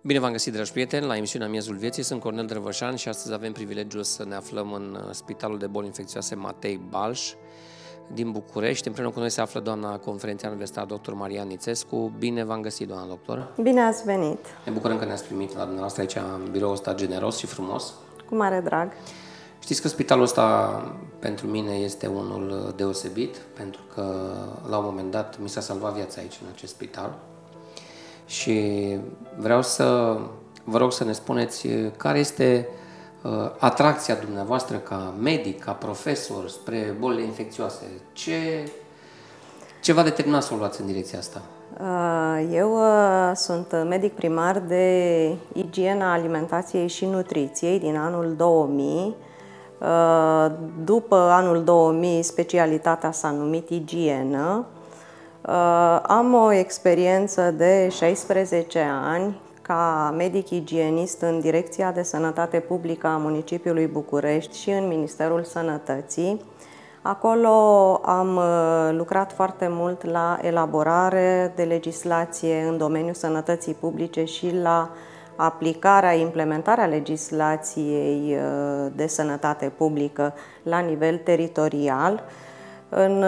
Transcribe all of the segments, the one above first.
Bine v-am găsit, dragi prieteni, la emisiunea Miezul Vieții. Sunt Cornel Drăvășan și astăzi avem privilegiul să ne aflăm în Spitalul de Boli Infecțioase Matei Balș din București. Împreună cu noi se află doamna conferențiar universitar dr. Marian Nițescu. Bine v-am găsit, doamna doctor. Bine ați venit. Ne bucurăm că ne-ați primit la dumneavoastră aici în biroul ăsta generos și frumos. Cu mare drag. Știți că spitalul ăsta pentru mine este unul deosebit, pentru că la un moment dat mi s-a salvat viața aici, în acest spital. Și vreau să vă rog să ne spuneți care este atracția dumneavoastră ca medic, ca profesor spre bolile infecțioase. Ce v-a determinat să o luați în direcția asta? Eu sunt medic primar de igiena alimentației și nutriției din anul 2000. După anul 2000, specialitatea s-a numit igienă. Am o experiență de 16 ani ca medic igienist în Direcția de Sănătate Publică a municipiului București și în Ministerul Sănătății. Acolo am lucrat foarte mult la elaborare de legislație în domeniul sănătății publice și la aplicarea, implementarea legislației de sănătate publică la nivel teritorial. În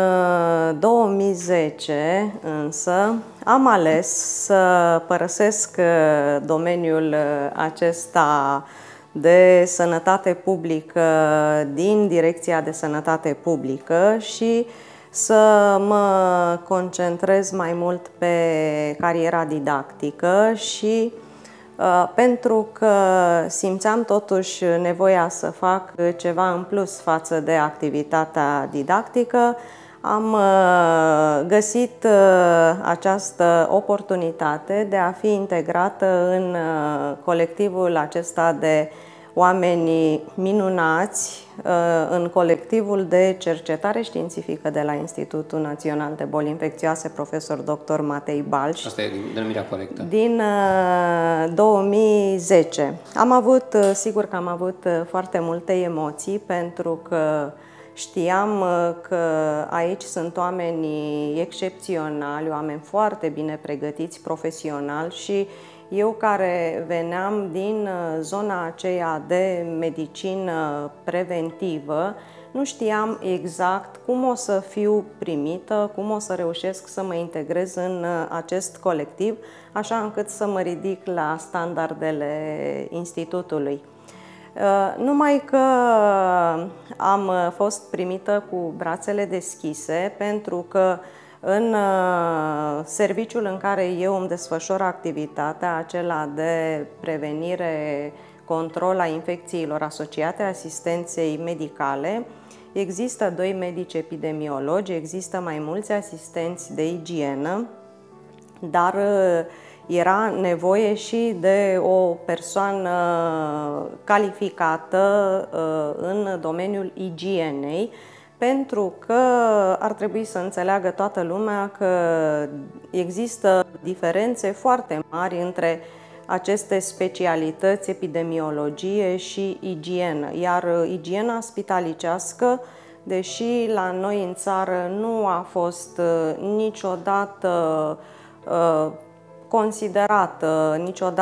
2010 însă am ales să părăsesc domeniul acesta de sănătate publică din Direcția de Sănătate Publică și să mă concentrez mai mult pe cariera didactică și pentru că simțeam totuși nevoia să fac ceva în plus față de activitatea didactică, am găsit această oportunitate de a fi integrată în colectivul acesta de oameni minunați, în colectivul de cercetare științifică de la Institutul Național de Boli Infecțioase, profesor dr. Matei Balș. Asta e denumirea corectă. Din 2010. Sigur că am avut foarte multe emoții pentru că știam că aici sunt oameni excepționali, oameni foarte bine pregătiți profesional și eu care veneam din zona aceea de medicină preventivă, nu știam exact cum o să fiu primită, cum o să reușesc să mă integrez în acest colectiv, așa încât să mă ridic la standardele institutului. Numai că am fost primită cu brațele deschise pentru că în serviciul în care eu îmi desfășor activitatea, acela de prevenire, control a infecțiilor asociate asistenței medicale, există 2 medici epidemiologi, există mai mulți asistenți de igienă, dar era nevoie și de o persoană calificată în domeniul igienei, pentru că ar trebui să înțeleagă toată lumea că există diferențe foarte mari între aceste specialități, epidemiologie și igienă. Iar igiena spitalicească, deși la noi în țară nu a fost niciodată considerată,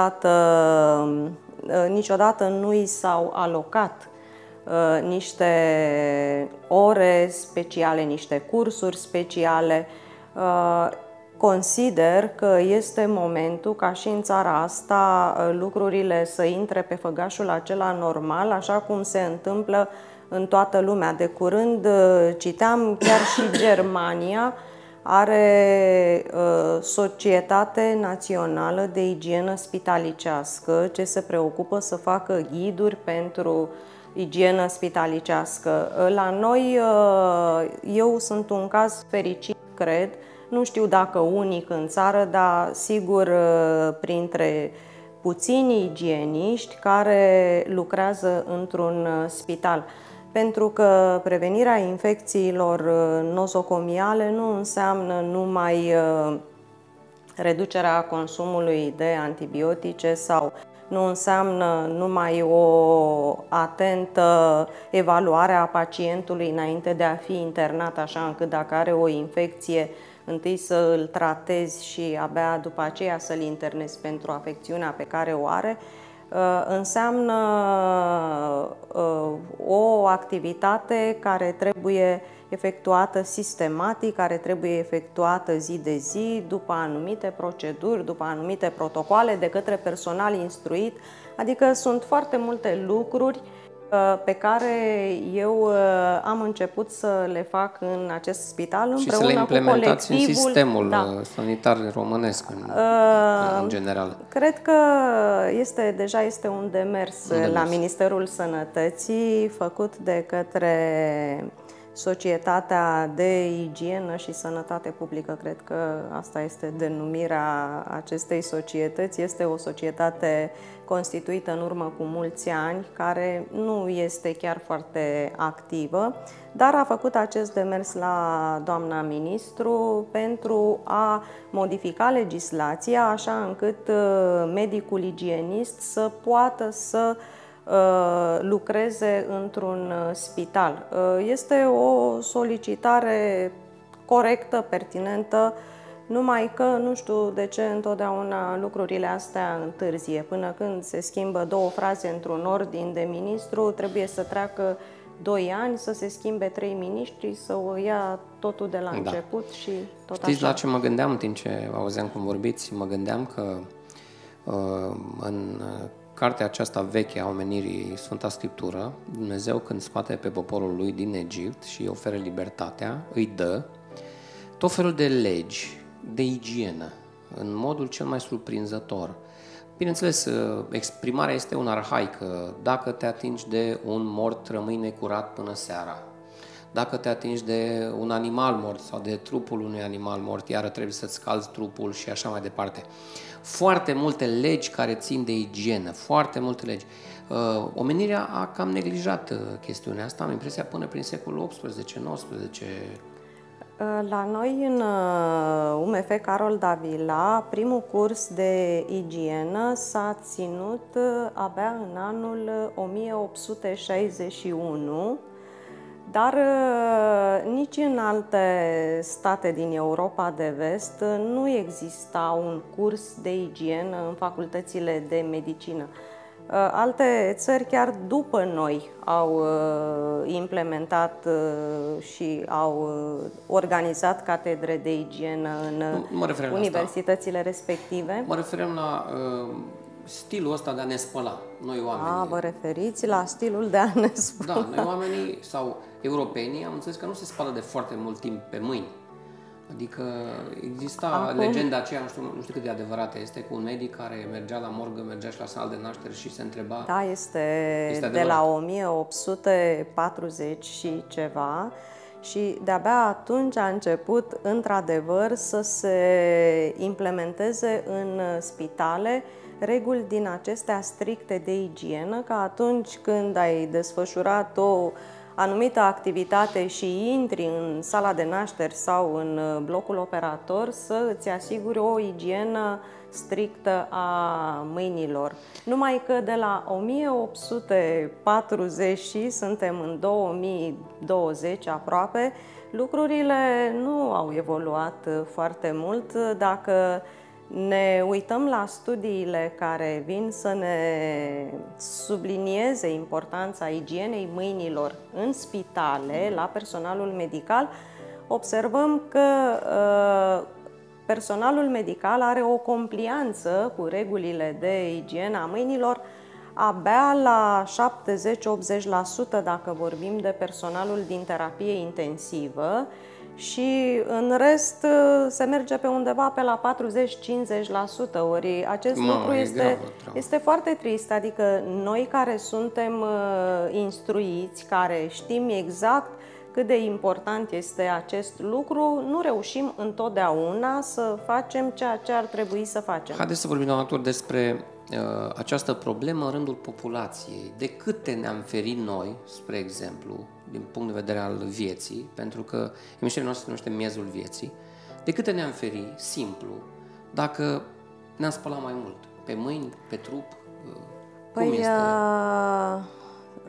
niciodată nu i s-au alocat niște ore speciale, niște cursuri speciale. Consider că este momentul ca și în țara asta lucrurile să intre pe făgașul acela normal, așa cum se întâmplă în toată lumea. De curând citeam chiar și Germania are Societate Națională de Igienă Spitalicească, ce se preocupă să facă ghiduri pentru igienă spitalicească. La noi, eu sunt un caz fericit, cred, nu știu dacă unic în țară, dar sigur printre puțini igieniști care lucrează într-un spital. Pentru că prevenirea infecțiilor nozocomiale nu înseamnă numai reducerea consumului de antibiotice sau nu înseamnă numai o atentă evaluare a pacientului înainte de a fi internat, așa încât dacă are o infecție întâi să îl tratezi și abia după aceea să-l internezi pentru afecțiunea pe care o are, înseamnă o activitate care trebuie efectuată sistematic, care trebuie efectuată zi de zi, după anumite proceduri, după anumite protocoale, de către personal instruit. Adică sunt foarte multe lucruri pe care eu am început să le fac în acest spital și împreună să le implementați cu colectivul. în sistemul sanitar românesc în general. Cred că deja este un demers la Ministerul Sănătății făcut de către Societatea de Igienă și Sănătate Publică. Cred că asta este denumirea acestei societăți. Este o societate constituită în urmă cu mulți ani, care nu este chiar foarte activă, dar a făcut acest demers la doamna ministru pentru a modifica legislația așa încât medicul igienist să poată să lucreze într-un spital. Este o solicitare corectă, pertinentă, numai că nu știu de ce întotdeauna lucrurile astea întârzie. Până când se schimbă două fraze într-un ordin de ministru, trebuie să treacă 2 ani, să se schimbe 3 miniștri, să o ia totul de la început și tot așa. Știți la ce mă gândeam în timp ce auzeam cum vorbiți? Mă gândeam că în cartea aceasta veche a omenirii, Sfânta Scriptură, Dumnezeu când scoate pe poporul lui din Egipt și îi oferă libertatea, îi dă tot felul de legi de igienă, în modul cel mai surprinzător. Bineînțeles, exprimarea este una arhaică. Dacă te atingi de un mort, rămâi necurat până seara. Dacă te atingi de un animal mort sau de trupul unui animal mort, iară trebuie să-ți scalzi trupul și așa mai departe. Foarte multe legi care țin de igienă, foarte multe legi. Omenirea a cam neglijat chestiunea asta, am impresia, până prin secolul XVIII-XIX. La noi, în UMF Carol Davila, primul curs de igienă s-a ținut abia în anul 1861, dar nici în alte state din Europa de Vest nu exista un curs de igienă în facultățile de medicină. Alte țări chiar după noi au implementat și au organizat catedre de igienă în universitățile respective. Mă referem la stilul ăsta de a ne spăla, noi oamenii. Vă referiți la stilul de a ne spăla? Da, noi oamenii sau europenii am înțeles că nu se spală de foarte mult timp pe mâini. Adică exista legenda aceea, nu știu cât de adevărată este, cu un medic care mergea la morgă, mergea și la sală de naștere și se întreba... Da, este de la 1840 și ceva și de-abia atunci a început, într-adevăr, să se implementeze în spitale reguli din acestea stricte de igienă, că atunci când ai desfășurat o anumită activitate și intri în sala de nașteri sau în blocul operator, să îți asiguri o igienă strictă a mâinilor. Numai că de la 1840 și suntem în 2020 aproape, lucrurile nu au evoluat foarte mult. Dacă ne uităm la studiile care vin să ne sublinieze importanța igienei mâinilor în spitale, la personalul medical, observăm că personalul medical are o complianță cu regulile de igienă a mâinilor abia la 70-80% dacă vorbim de personalul din terapie intensivă, și în rest se merge pe undeva pe la 40-50%, ori acest lucru este foarte trist. Adică noi care suntem instruiți, care știm exact cât de important este acest lucru, nu reușim întotdeauna să facem ceea ce ar trebui să facem. Haideți să vorbim, doamna doctor, despre această problemă în rândul populației. De câte ne-am ferit noi, spre exemplu, din punct de vedere al vieții, pentru că emisiunea noastră se numește Miezul Vieții, de câte ne-am ferit, simplu, dacă ne-am spălat mai mult? Pe mâini, pe trup? Cum este?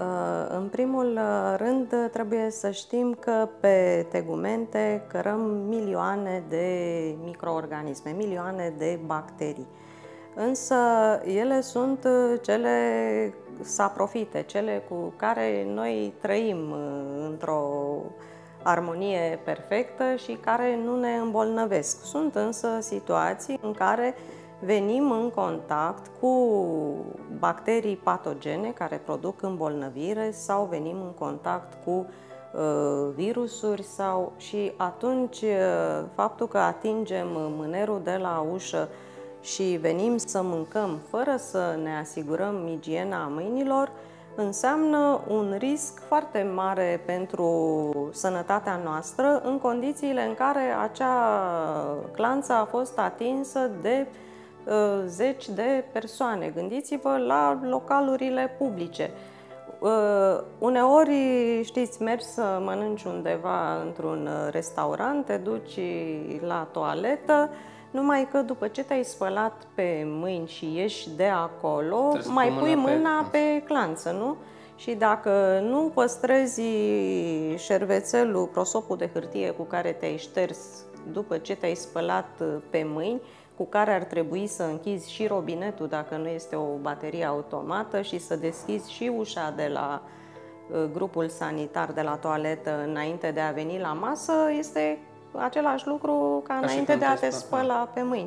În primul rând, trebuie să știm că pe tegumente cărăm milioane de microorganisme, milioane de bacterii. Însă ele sunt cele saprofite, cele cu care noi trăim într-o armonie perfectă și care nu ne îmbolnăvesc. Sunt însă situații în care venim în contact cu bacterii patogene care produc îmbolnăvire sau venim în contact cu virusuri și atunci faptul că atingem mânerul de la ușă și venim să mâncăm fără să ne asigurăm igiena mâinilor înseamnă un risc foarte mare pentru sănătatea noastră în condițiile în care acea clanță a fost atinsă de zeci de persoane. Gândiți-vă la localurile publice. Uneori, știți, mergi să mănânci undeva într-un restaurant, te duci la toaletă, numai că după ce te-ai spălat pe mâini și ieși de acolo, mai pui mâna pe clanță, nu? Și dacă nu păstrezi șervețelul, prosopul de hârtie cu care te-ai șters după ce te-ai spălat pe mâini, cu care ar trebui să închizi și robinetul dacă nu este o baterie automată și să deschizi și ușa de la grupul sanitar de la toaletă înainte de a veni la masă, este același lucru ca înainte de a te spăla pe mâini.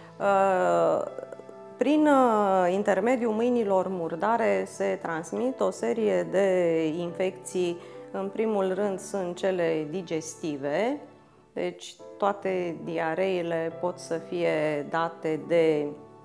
Prin intermediul mâinilor murdare se transmit o serie de infecții. În primul rând sunt cele digestive, deci toate diareile pot să fie date de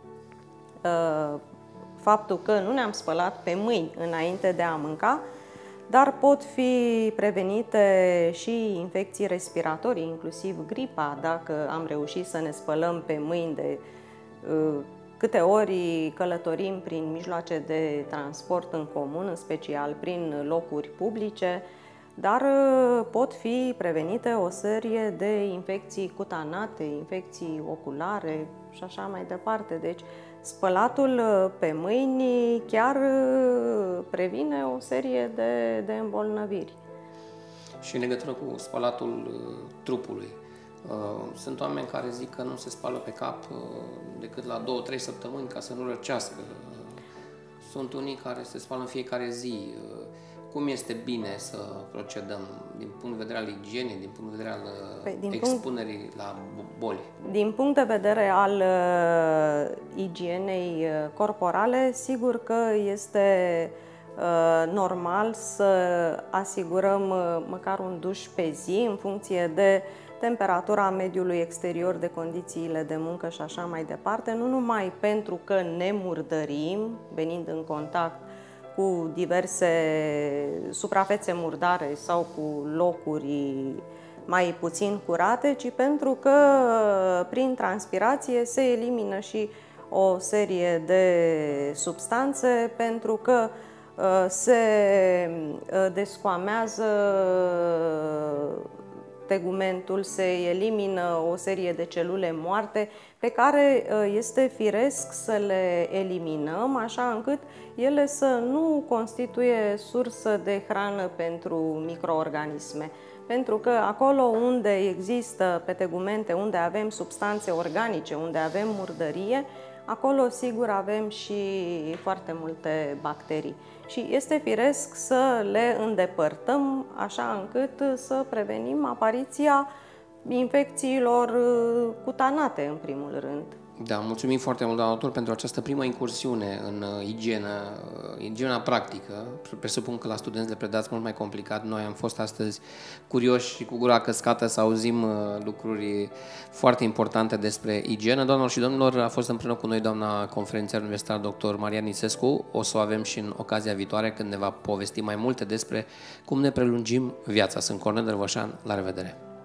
faptul că nu ne-am spălat pe mâini înainte de a mânca, dar pot fi prevenite și infecții respiratorii, inclusiv gripa, dacă am reușit să ne spălăm pe mâini. De câte ori călătorim prin mijloace de transport în comun, în special prin locuri publice, dar pot fi prevenite o serie de infecții cutanate, infecții oculare și așa mai departe. Deci, spălatul pe mâini chiar previne o serie de îmbolnăviri. Și în legătură cu spălatul trupului, sunt oameni care zic că nu se spală pe cap decât la 2-3 săptămâni ca să nu răcească. Sunt unii care se spală în fiecare zi. Cum este bine să procedăm din punct de vedere al igienei, din punct de vedere al expunerii la boli? Din punct de vedere al igienei corporale, sigur că este normal să asigurăm măcar un duș pe zi în funcție de temperatura mediului exterior, de condițiile de muncă și așa mai departe, nu numai pentru că ne murdărim venind în contact cu diverse suprafețe murdare sau cu locuri mai puțin curate, ci pentru că prin transpirație se elimină și o serie de substanțe, pentru că se descoamează tegumentul, se elimină o serie de celule moarte pe care este firesc să le eliminăm, așa încât ele să nu constituie sursă de hrană pentru microorganisme. Pentru că acolo unde există pe tegumente, unde avem substanțe organice, unde avem murdărie, acolo sigur avem și foarte multe bacterii. Și este firesc să le îndepărtăm așa încât să prevenim apariția infecțiilor cutanate în primul rând. Da, mulțumim foarte mult, doamna doctor, pentru această primă incursiune în igiena practică. Presupun că la studenți le predați mult mai complicat. Noi am fost astăzi curioși și cu gura căscată să auzim lucruri foarte importante despre igienă. Doamnelor și domnilor, a fost împreună cu noi doamna conferențiar universitar dr. Marian Nițescu. O să o avem și în ocazia viitoare când ne va povesti mai multe despre cum ne prelungim viața. Sunt Cornel Răvășan, la revedere!